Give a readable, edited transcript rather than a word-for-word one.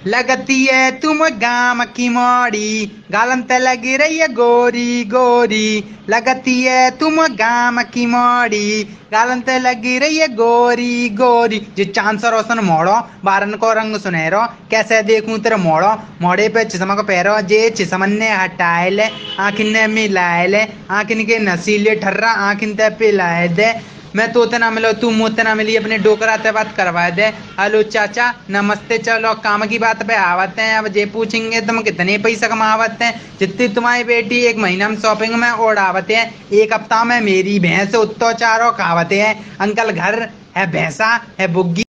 लगती है तुम गाम की मोड़ी, गालम ते लगी रही है गोरी गोरी। लगती है तुम गाम की मोड़ी, गालम ते लगी रही है गोरी गोरी। जे चांद सा रोशन मोड़ो, बारन को रंग सुनहरो, कैसे देखूं तेरे मोड़ो, मोड़े पे चश्मा को पैरो, जे चश्मन ने हटाए ले, आँखिन ने मिलाए ले, आँखिन के नसीले ठर्रा, आँखिन ते पिलाए दे। मैं तोते ना मिलो तू मुझसे ना मिली, अपने डोकरा ते बात करवा दे। हेलो चाचा नमस्ते, चलो काम की बात पे आवत हैं। अब जे पूछेंगे तुम कितने पैसा कमावत हैं, जितनी तुम्हारी बेटी एक महीना में शॉपिंग में उड़ावत है, एक हफ्ता में मेरी भैंस उत्तो चारो खावत है। अंकल घर है भैंसा है बुग्गी।